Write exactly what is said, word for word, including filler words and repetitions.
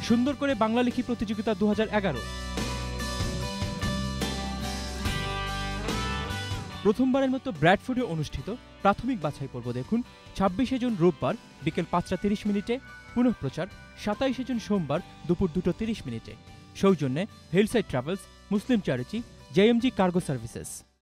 সুন্দর করে বাংলা লিখি প্রতিযোগিতা দু হাজার এগারো। প্রথমবারের মতো ব্র্যাডফোর্ডে অনুষ্ঠিত প্রাথমিক বাছাই পর্ব দেখুন ছাব্বিশে জুন রোববার বিকেল পাঁচটা তিরিশ মিনিটে, পুনঃপ্রচার সাতাইশে জুন সোমবার দুপুর দুটো তিরিশ মিনিটে। সৌজন্যে hillside travels, Muslim charity, JMG cargo services.